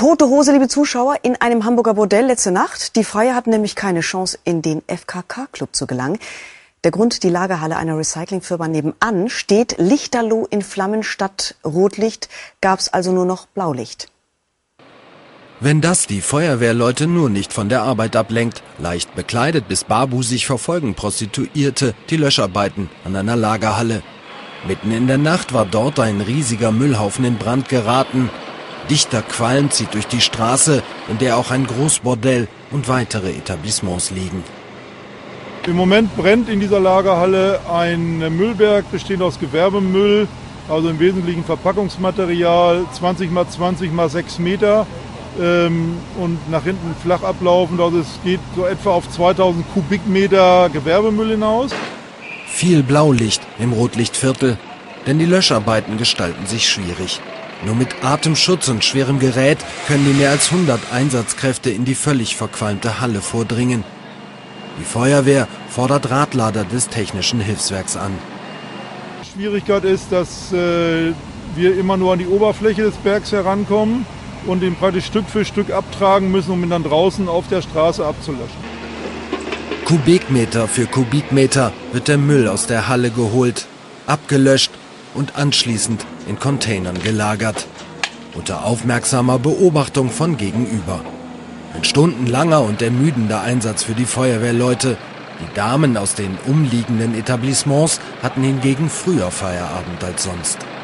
Tote Hose, liebe Zuschauer, in einem Hamburger Bordell letzte Nacht. Die Freier hatten nämlich keine Chance, in den FKK-Club zu gelangen. Der Grund, die Lagerhalle einer Recyclingfirma nebenan steht lichterloh in Flammen. Statt Rotlicht gab es also nur noch Blaulicht. Wenn das die Feuerwehrleute nur nicht von der Arbeit ablenkt, leicht bekleidet bis barbusig verfolgen Prostituierte die Löscharbeiten an einer Lagerhalle. Mitten in der Nacht war dort ein riesiger Müllhaufen in Brand geraten. Dichter Qualm zieht durch die Straße, in der auch ein Großbordell und weitere Etablissements liegen. Im Moment brennt in dieser Lagerhalle ein Müllberg, bestehend aus Gewerbemüll, also im Wesentlichen Verpackungsmaterial, 20 x 20 x 6 Meter und nach hinten flach ablaufend. Also es geht so etwa auf 2000 Kubikmeter Gewerbemüll hinaus. Viel Blaulicht im Rotlichtviertel, denn die Löscharbeiten gestalten sich schwierig. Nur mit Atemschutz und schwerem Gerät können die mehr als 100 Einsatzkräfte in die völlig verqualmte Halle vordringen. Die Feuerwehr fordert Radlader des Technischen Hilfswerks an. Die Schwierigkeit ist, dass wir immer nur an die Oberfläche des Bergs herankommen und ihn praktisch Stück für Stück abtragen müssen, um ihn dann draußen auf der Straße abzulöschen. Kubikmeter für Kubikmeter wird der Müll aus der Halle geholt, abgelöscht und anschließend in Containern gelagert. Unter aufmerksamer Beobachtung von gegenüber. Ein stundenlanger und ermüdender Einsatz für die Feuerwehrleute. Die Damen aus den umliegenden Etablissements hatten hingegen früher Feierabend als sonst.